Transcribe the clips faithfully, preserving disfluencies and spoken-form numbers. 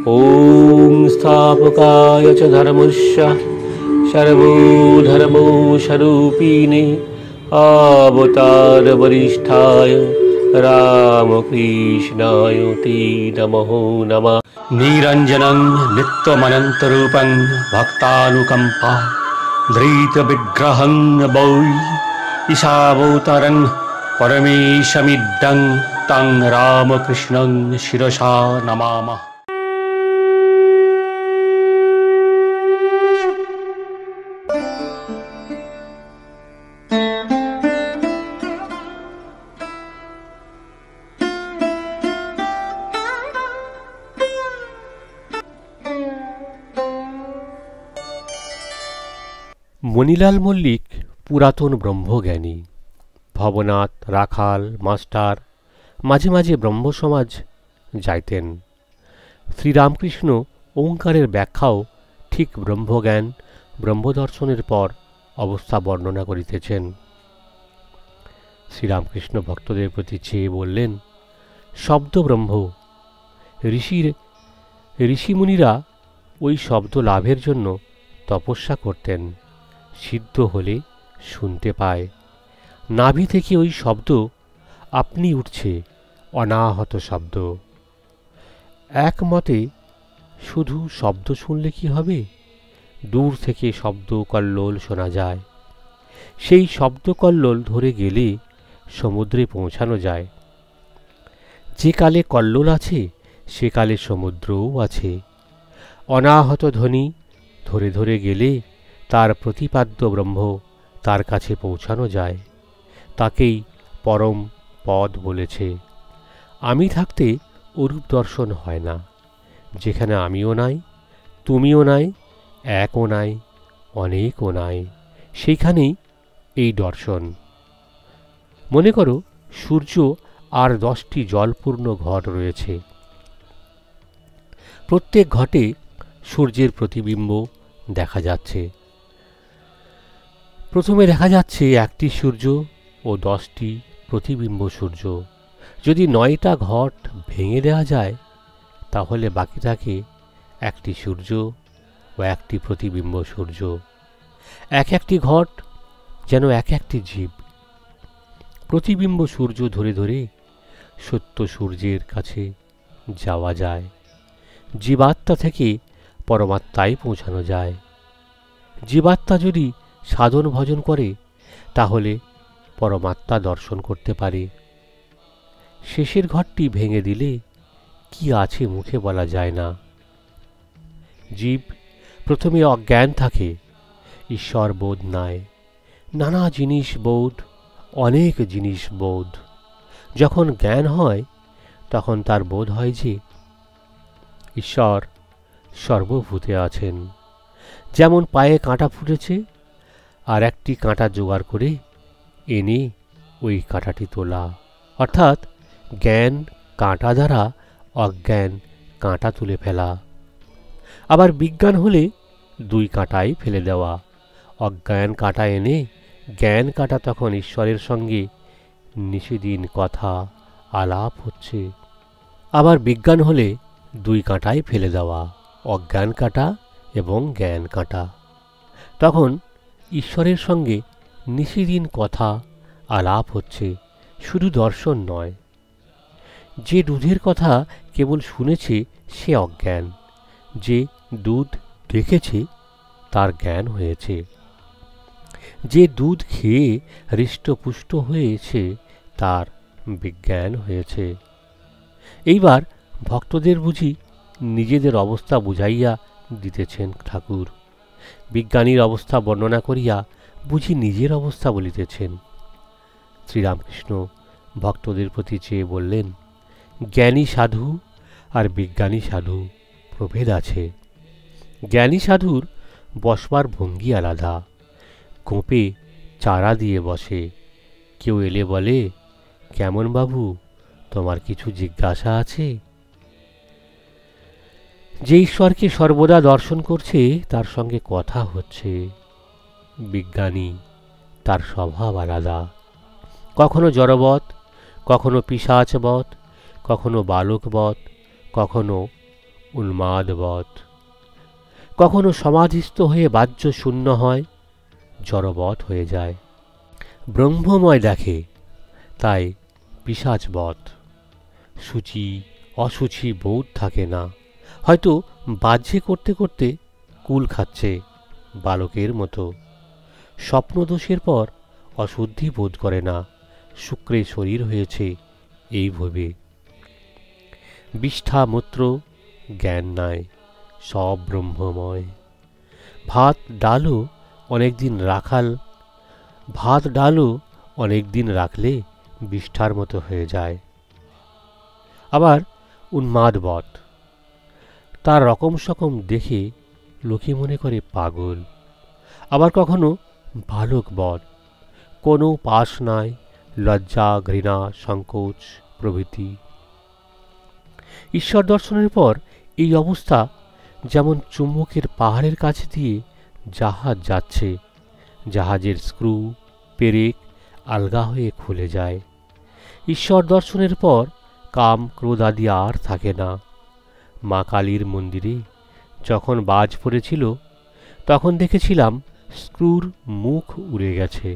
ॐ स्थापकाय च धर्मस्य सर्वधर्मो स्वरूपिणे अवतार वरिष्ठाय रामकृष्णाय ते नमो नमः। निरञ्जनं नित्यमनन्तरूपं भक्तानुकम्पा धृतविग्रहं वै ईशावतारं परमेशमिदं तं रामकृष्णं शिरसा नमामः। মণিলাল মল্লিক পুরাতন ব্রহ্মজ্ঞানী। ভবনাথ, রাখাল, মাস্টার মাঝে মাঝে ব্রহ্মসমাজ যাইতেন। শ্রীরামকৃষ্ণ ওঙ্কারের ব্যাখ্যাও ঠিক ব্রহ্মজ্ঞান ব্রহ্মদর্শনের পর অবস্থা বর্ণনা করিতেছেন। শ্রীরামকৃষ্ণ ভক্তদের প্রতি চেয়ে বললেন, শব্দ ব্রহ্ম। ঋষির ঋষিমুনিরা ওই শব্দ লাভের জন্য তপস্যা করতেন। সিদ্ধ হলে শুনতে পায়। নাভি থেকে ওই শব্দ আপনি উঠছে, অনাহত শব্দ। একমতে শুধু শব্দ শুনলে কি হবে? দূর থেকে শব্দ কল্লোল শোনা যায়। সেই শব্দ কল্লোল ধরে গেলে সমুদ্রে পৌঁছানো যায়। যে কালে কল্লোল আছে সে কালে সমুদ্রও আছে। অনাহত ধ্বনি ধরে ধরে গেলে তার প্রতিপাদ্য ব্রহ্ম তার কাছে পৌঁছানো যায়। তাকেই পরম পদ বলেছে। আমি থাকতে অরূপ দর্শন হয় না। যেখানে আমিও নাই, তুমিও নাই, একও নাই, অনেকও নাই, সেইখানেই এই দর্শন। মনে করো সূর্য আর দশটি জলপূর্ণ ঘট রয়েছে। প্রত্যেক ঘটে সূর্যের প্রতিবিম্ব দেখা যাচ্ছে। প্রথমে দেখা যাচ্ছে একটি সূর্য ও দশটি প্রতিবিম্ব সূর্য। যদি নয়টা ঘট ভেঙে দেওয়া যায় তাহলে বাকি থাকে একটি সূর্য ও একটি প্রতিবিম্ব সূর্য। এক একটি ঘট যেন এক একটি জীব। প্রতিবিম্ব সূর্য ধরে ধরে সত্য সূর্যের কাছে যাওয়া যায়। জীবাত্মা থেকে পরমাত্মায় পৌঁছানো যায়। জীবাত্মা যদি সাধন ভজন করে তাহলে পরমাত্মা দর্শন করতে পারে। শেষের ঘরটি ভেঙে দিলে কি আছে মুখে বলা যায় না। জীব প্রথমে অজ্ঞান থাকে, ঈশ্বর বোধ নাই। নানা জিনিস বোধ, অনেক জিনিস বোধ। যখন জ্ঞান হয় তখন তার বোধ হয় যে ঈশ্বর সর্বভূতে আছেন। যেমন পায়ে কাঁটা ফুটেছে, আর একটি কাঁটা জোগাড় করে এনে ওই কাঁটাটি তোলা, অর্থাৎ জ্ঞান কাঁটা দ্বারা অজ্ঞান কাঁটা তুলে ফেলা। আবার বিজ্ঞান হলে দুই কাঁটাই ফেলে দেওয়া। অজ্ঞান কাঁটা এনে জ্ঞান কাঁটা তখন ঈশ্বরের সঙ্গে নিশিদিন কথা আলাপ হচ্ছে। আবার বিজ্ঞান হলে দুই কাঁটাই ফেলে দেওয়া, অজ্ঞান কাঁটা এবং জ্ঞান কাঁটা। তখন ঈশ্বরের সঙ্গে নিশিদিন কথা আলাপ হচ্ছে, শুধু দর্শন নয়। যে দুধের কথা কেবল শুনেছে সে অজ্ঞান, যে দুধ দেখেছে তার জ্ঞান হয়েছে। যে দুধ খেয়ে হৃষ্টপুষ্ট হয়েছে তার বিজ্ঞান হয়েছে। এইবার ভক্তদের বুঝি নিজেদের অবস্থা বুঝাইয়া দিতেছেন ঠাকুর। বিজ্ঞানীর অবস্থা বর্ণনা করিয়া বুঝি নিজের অবস্থা বলিতেছেন। শ্রীরামকৃষ্ণ ভক্তদের প্রতি চেয়ে বললেন, জ্ঞানী সাধু আর বিজ্ঞানী সাধু প্রভেদ আছে। জ্ঞানী সাধুর বসবার ভঙ্গি আলাদা। কোপে চারা দিয়ে বসে। কেউ এলে বলে, কেমন বাবু, তোমার কিছু জিজ্ঞাসা আছে? যে ঈশ্বরকে সর্বদা দর্শন করছে তার সঙ্গে কথা হচ্ছে। বিজ্ঞানী, তার স্বভাব আলাদা। কখনো জড়বৎ, কখনো পিশাচবৎ, কখনো বালকবৎ, কখনো উন্মাদবৎ। কখনো সমাধিস্থ হয়ে বাহ্য শূন্য হয়, জড়বৎ হয়ে যায়। ব্রহ্মময় দেখে, তাই পিশাচবৎ। সূচি অসুচি বোধ থাকে না, হয়তো বাহ্যে করতে করতে কুল খাচ্ছে বালকের মতো। স্বপ্নদোষের পর অশুদ্ধি বোধ করে না, শুক্রে শরীর হয়েছে এই ভবে। বিষ্ঠা মূত্র জ্ঞান নাই, সব ব্রহ্মময়। ভাত ডালও অনেকদিন রাখাল ভাত ডালও অনেকদিন রাখলে বিষ্ঠার মতো হয়ে যায়। আবার উন্মাদবৎ, তার রকম সকম দেখে লোকে মনে করে পাগল। আবার কখনো বালকবৎ, কোনো পাশ নাই, লজ্জা ঘৃণা সংকোচ প্রভৃতি। ঈশ্বর দর্শনের পর এই অবস্থা যেমন চুম্বকের পাহাড়ের কাছে দিয়ে জাহাজ যাচ্ছে, জাহাজের স্ক্রু পেরেক আলগা হয়ে খুলে যায়। ঈশ্বর দর্শনের পর কাম ক্রোধ আদি আর থাকে না। মা কালীর মন্দিরে যখন বাজ পড়েছিল, তখন দেখেছিলাম স্ক্রুর মুখ উড়ে গেছে।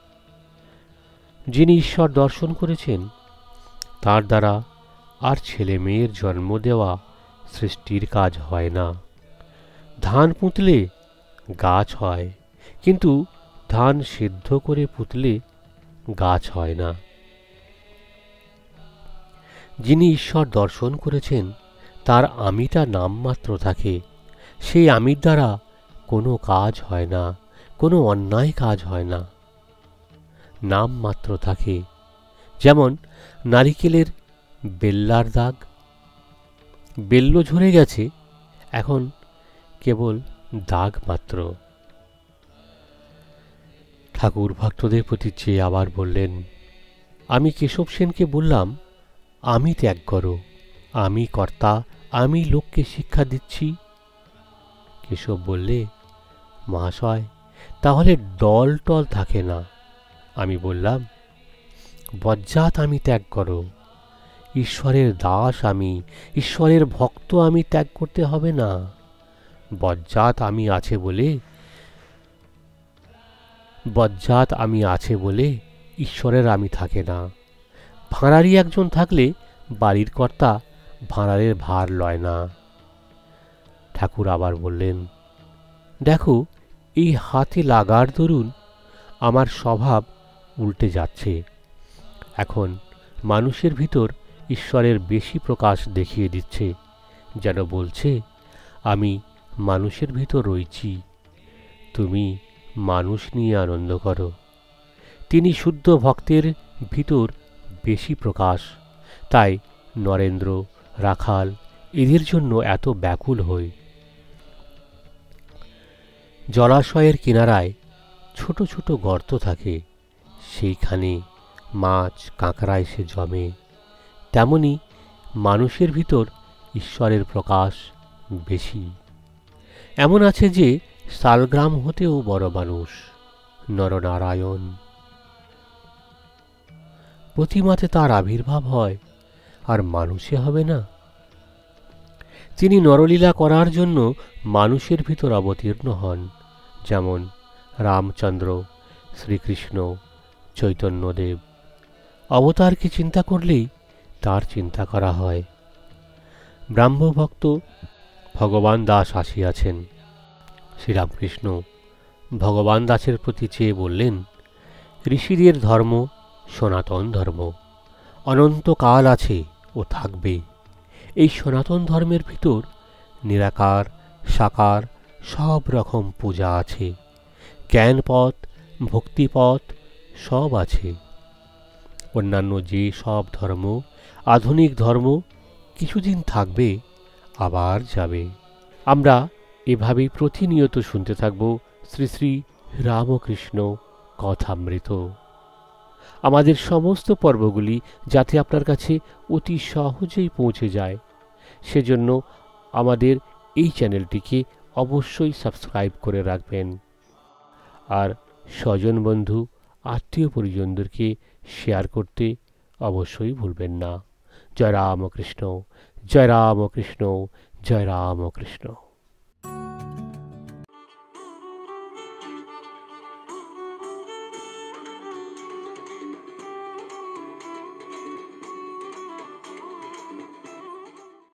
যিনি ঈশ্বর দর্শন করেছেন, তার দ্বারা আর ছেলে মেয়ের জন্ম দেওয়া সৃষ্টির কাজ হয় না। ধান পুঁতলে গাছ হয়, কিন্তু ধান সিদ্ধ করে পুঁতলে গাছ হয় না। যিনি ঈশ্বর দর্শন করেছেন, তার আমিটা নামমাত্র থাকে। সেই আমির দ্বারা কোনো কাজ হয় না, কোনো অন্যায় কাজ হয় না, নাম মাত্র থাকে। যেমন নারিকেলের বেল্লার দাগ, বেল্ল ঝরে গেছে, এখন কেবল দাগ মাত্র। ঠাকুর ভক্তদের প্রতি চেয়ে আবার বললেন, আমি কেশব সেনকে বললাম, আমি ত্যাগ করো, আমি কর্তা, আমি লোককে শিক্ষা দিচ্ছি। কেশব বললে, মহাশয়, তাহলে ডল টল থাকে না। আমি বললাম, বজ্জাত আমি ত্যাগ করো, ঈশ্বরের দাস আমি, ঈশ্বরের ভক্ত আমি ত্যাগ করতে হবে না। বজ্জাত আমি আছে বলে বজ্জাত আমি আছে বলে ঈশ্বরের আমি থাকে না। ভাঁড়ারি একজন থাকলে বাড়ির কর্তা ভাঁড়ারের ভার লয় না। ঠাকুর আবার বললেন, দেখো, এই হাতে লাগার দরুন আমার স্বভাব উল্টে যাচ্ছে। এখন মানুষের ভিতর ঈশ্বরের বেশি প্রকাশ দেখিয়ে দিচ্ছে, যেন বলছে, আমি মানুষের ভিতর রয়েছি, তুমি মানুষ নিয়ে আনন্দ করো। তিনি শুদ্ধ ভক্তের ভিতর বেশি প্রকাশ, তাই নরেন্দ্র, রাখাল এদের জন্য এত ব্যাকুল হই। জলাশয়ের কিনারায় ছোট ছোট গর্ত থাকে, সেইখানে মাছ কাঁকড়া এসে জমে। তেমনি মানুষের ভিতর ঈশ্বরের প্রকাশ বেশি। এমন আছে যে শালগ্রাম হতেও বড় মানুষ, নরনারায়ণ। প্রতিমাতে তার আবির্ভাব হয়, আর মানুষে হবে না? তিনি নরলীলা করার জন্য মানুষের ভিতর অবতীর্ণ হন, যেমন রামচন্দ্র, শ্রীকৃষ্ণ, চৈতন্যদেব। অবতারকে চিন্তা করলেই তার চিন্তা করা হয়। ব্রাহ্মভক্ত ভগবান দাস আসিয়াছেন। শ্রীরামকৃষ্ণ ভগবান দাসের প্রতি চেয়ে বললেন, ঋষিদের ধর্ম সনাতন ধর্ম, অনন্তকাল আছে ও থাকবে। এই সনাতন ধর্মের ভিতর নিরাকার সাকার সব রকম পূজা আছে, জ্ঞানপথ ভক্তিপথ সব আছে। অন্যান্য যে সব ধর্ম, আধুনিক ধর্ম কিছুদিন থাকবে, আবার যাবে। আমরা এভাবেই প্রতিনিয়ত শুনতে থাকব শ্রী শ্রী রামকৃষ্ণ কথামৃত। আমাদের সমস্ত পর্বগুলি যাতে আপনার কাছে অতি সহজেই পৌঁছে যায়, সেজন্য আমাদের এই চ্যানেলটিকে অবশ্যই সাবস্ক্রাইব করে রাখবেন। আর স্বজন বন্ধু আত্মীয় পরিজনদেরকে শেয়ার করতে অবশ্যই ভুলবেন না। জয় রামকৃষ্ণ, জয় রামকৃষ্ণ, জয় রাম ও কৃষ্ণ।